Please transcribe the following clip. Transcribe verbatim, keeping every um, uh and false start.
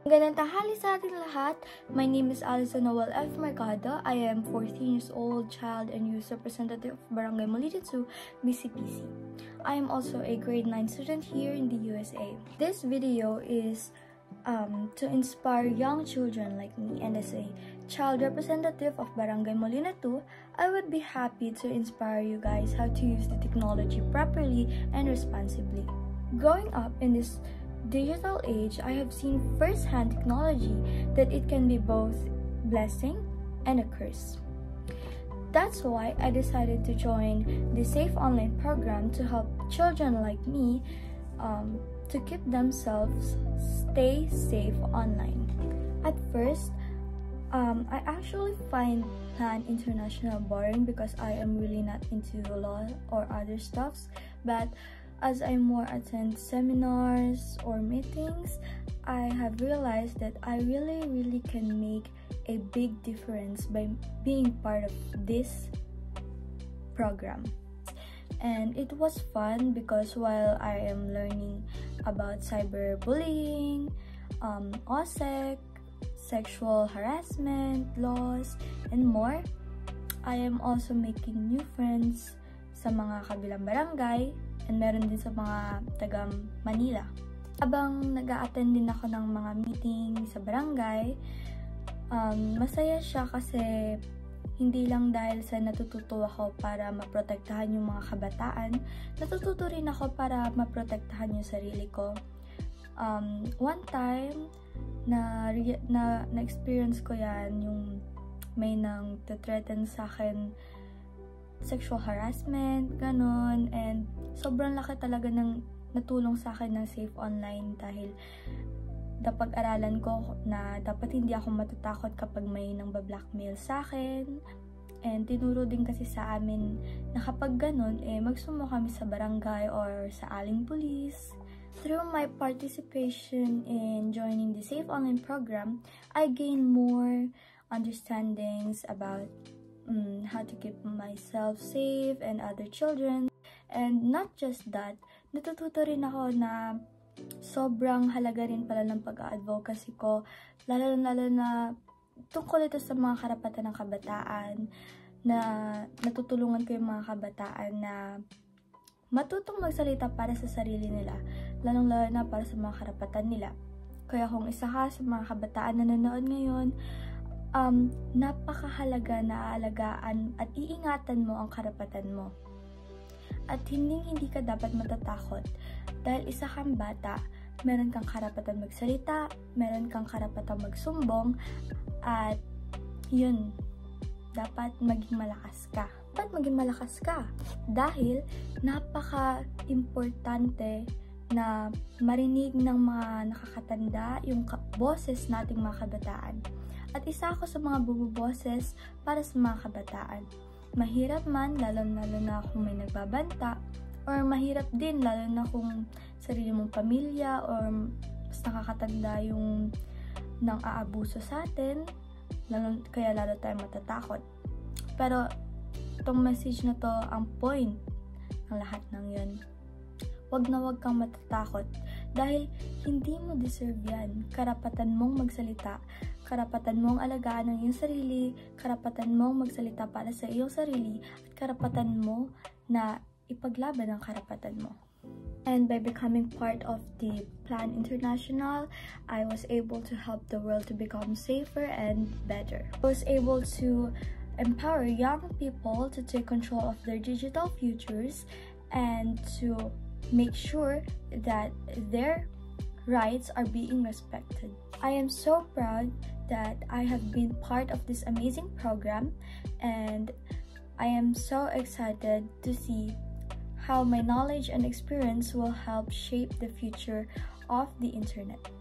Magandang tanghali sa ating lahat. My name is Alisa Noel F. Mercado. I am fourteen years old, child and youth representative of Barangay Molino two, B C P C. I am also a grade nine student here in the U S A. This video is um, to inspire young children like me, and as a child representative of Barangay Molino two, I would be happy to inspire you guys how to use the technology properly and responsibly. Growing up in this digital age, I have seen firsthand technology that it can be both blessing and a curse. That's why I decided to join the Safe Online program to help children like me um, to keep themselves stay safe online. At first, um, I actually find Plan International boring because I am really not into law or other stuffs, but as I more attend seminars or meetings, I have realized that I really, really can make a big difference by being part of this program. And it was fun because while I am learning about cyberbullying, um, O S E C, sexual harassment, laws, and more, I am also making new friends sa mga kabilang barangay, and meron din sa mga taga Manila. Habang nag-a-attend din ako ng mga meeting sa barangay, um, masaya siya kasi hindi lang dahil sa natututo ako para maprotektahan yung mga kabataan, natututo rin ako para maprotektahan yung sarili ko. Um, one time, na, na, na-experience ko yan, yung may nang threaten sa akin sexual harassment, ganun, and sobrang laki talaga ng natulong sa akin ng Safe Online dahil napag-aralan ko na dapat hindi ako matatakot kapag may nang ba-blackmail sa akin, and tinuro din kasi sa amin na kapag ganun, eh magsumo kami sa barangay or sa aling police. Through my participation in joining the Safe Online program, I gained more understandings about Um, how to keep myself safe and other children. And not just that, natututo rin ako na sobrang halaga rin pala ng pag-advocacy ko, lalo-lalo na tungkol ito sa mga karapatan ng kabataan, na natutulungan ko yung mga kabataan na matutong magsalita para sa sarili nila, lalong-lalo na para sa mga karapatan nila. Kaya kung isa ka sa mga kabataan na nanonood ngayon, Um, napakahalaga na aalagaan at iingatan mo ang karapatan mo. At hindi hindi ka dapat matatakot dahil isa kang bata, meron kang karapatan magsalita, meron kang karapatan magsumbong, at yun, dapat maging malakas ka. Dapat maging malakas ka dahil napaka-importante na marinig ng mga nakakatanda yung boses nating mga kabataan. At isa ako sa mga bububoses para sa mga kabataan. Mahirap man, lalo-lalo na kung may nagbabanta, or mahirap din, lalo na kung sarili mong pamilya, or mas nakakatanda yung nang aabuso sa atin, lalo, kaya lalo tayo matatakot. Pero, itong message na to, ang point ng lahat ng yun. Wag na wag kang matatakot dahil hindi mo deserve yan. Karapatan mong magsalita, karapatan mong alagaan ang iyong sarili, karapatan mong magsalita para sa iyong sarili, at karapatan mo na ipaglaban ang karapatan mo. And by becoming part of the Plan International, I was able to help the world to become safer and better. I was able to empower young people to take control of their digital futures and to make sure that their rights are being respected. I am so proud that I have been part of this amazing program, and I am so excited to see how my knowledge and experience will help shape the future of the internet.